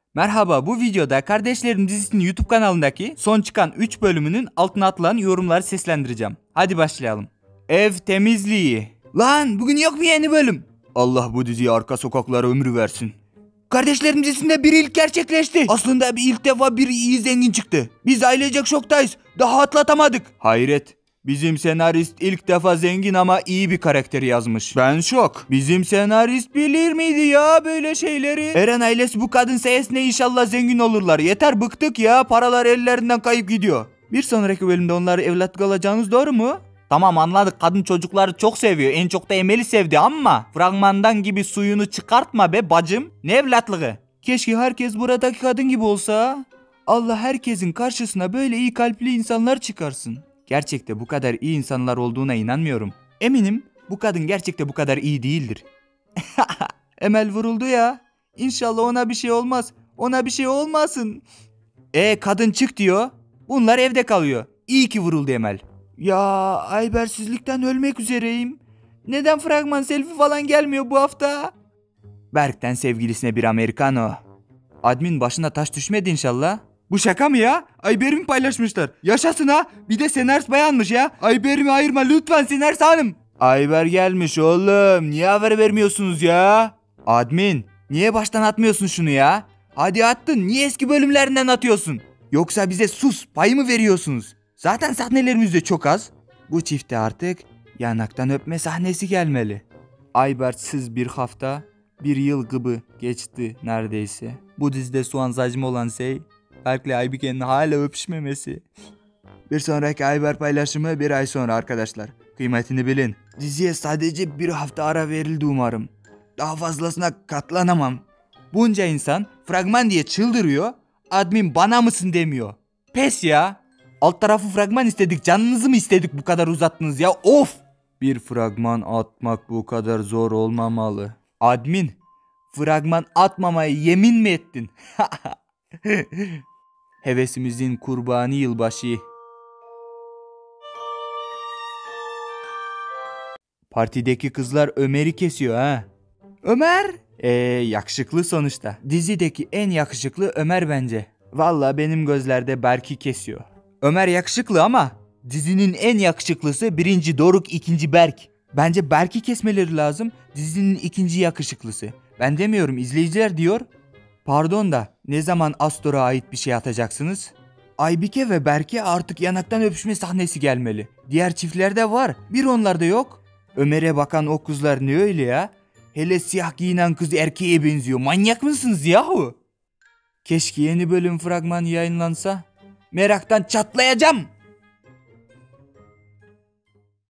Merhaba, bu videoda Kardeşlerim dizisinin YouTube kanalındaki son çıkan 3 bölümünün altına atılan yorumları seslendireceğim. Hadi başlayalım. Ev temizliği. Lan bugün yok mu yeni bölüm? Allah bu diziye arka sokaklara ömrü versin. Kardeşlerim dizisinde bir ilk gerçekleşti. Aslında ilk defa bir iyi zengin çıktı. Biz ailecek şoktayız. Daha atlatamadık. Hayret. Bizim senarist ilk defa zengin ama iyi bir karakteri yazmış. Ben şok. Bizim senarist bilir miydi ya böyle şeyleri? Eren ailesi bu kadın sayesinde inşallah zengin olurlar. Yeter bıktık ya. Paralar ellerinden kayıp gidiyor. Bir sonraki bölümde onları evlatlık alacağınız doğru mu? Tamam anladık, kadın çocukları çok seviyor. En çok da Emel'i sevdi ama fragmandan gibi suyunu çıkartma be bacım. Ne evlatlığı? Keşke herkes buradaki kadın gibi olsa. Allah herkesin karşısına böyle iyi kalpli insanlar çıkarsın. Gerçekte bu kadar iyi insanlar olduğuna inanmıyorum. Eminim bu kadın gerçekte bu kadar iyi değildir. Emel vuruldu ya. İnşallah ona bir şey olmaz. Ona bir şey olmasın. Kadın çık diyor. Bunlar evde kalıyor. İyi ki vuruldu Emel. Ya aybersizlikten ölmek üzereyim. Neden fragman selfie falan gelmiyor bu hafta? Berk'ten sevgilisine bir Americano. Admin başına taş düşmedi inşallah. Bu şaka mı ya? Ayber'imi paylaşmışlar. Yaşasın ha. Bir de senarist bayanmış ya. Ayber'imi ayırma lütfen senarist hanım. Ayber gelmiş oğlum. Niye haber vermiyorsunuz ya? Admin niye baştan atmıyorsun şunu ya? Hadi attın. Niye eski bölümlerinden atıyorsun? Yoksa bize sus payı mı veriyorsunuz? Zaten sahnelerimiz de çok az. Bu çifte artık yanaktan öpme sahnesi gelmeli. Ayber'siz bir hafta, bir yıl gibi geçti neredeyse. Bu dizide soğan saçma olan şey Berk'le Aybike'nin hala öpüşmemesi. Bir sonraki Ayber paylaşımı bir ay sonra arkadaşlar. Kıymetini bilin. Diziye sadece bir hafta ara verildi umarım. Daha fazlasına katlanamam. Bunca insan fragman diye çıldırıyor. Admin bana mısın demiyor. Pes ya. Alt tarafı fragman istedik. Canınızı mı istedik bu kadar uzattınız ya? Of. Bir fragman atmak bu kadar zor olmamalı. Admin, fragman atmamaya yemin mi ettin? Hevesimizin kurbanı yılbaşı. Partideki kızlar Ömer'i kesiyor ha. Ömer? Yakışıklı sonuçta. Dizideki en yakışıklı Ömer bence. Vallahi benim gözlerde Berk'i kesiyor. Ömer yakışıklı ama dizinin en yakışıklısı birinci Doruk, ikinci Berk. Bence Berk'i kesmeleri lazım. Dizinin ikinci yakışıklısı. Ben demiyorum, izleyiciler diyor. Pardon da ne zaman Astor'a ait bir şey atacaksınız? Aybike ve Berk'e artık yanaktan öpüşme sahnesi gelmeli. Diğer çiftlerde var. Bir onlarda yok. Ömer'e bakan o kızlar ne öyle ya? Hele siyah giyinen kız erkeğe benziyor. Manyak mısınız yahu? Keşke yeni bölüm fragmanı yayınlansa. Meraktan çatlayacağım.